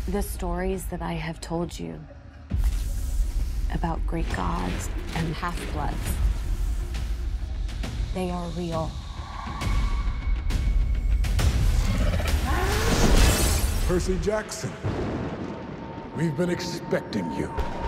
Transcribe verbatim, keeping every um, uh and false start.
The stories that I have told you about great gods and half-bloods, they are real. Percy Jackson, we've been expecting you.